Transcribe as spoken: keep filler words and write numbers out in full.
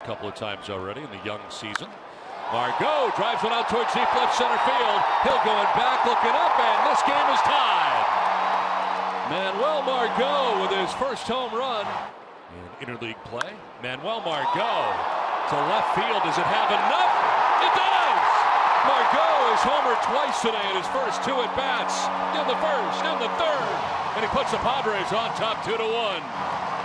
couple of times already in the young season. Margot drives one out towards deep left center field. Hill going back, looking up, and this game is tied. Manuel Margot with his first home run in interleague play. Manuel Margot to left field. Does it have enough? It does! Margot has homered twice today in his first two at-bats. In the first, in the third. And he puts the Padres on top two to one.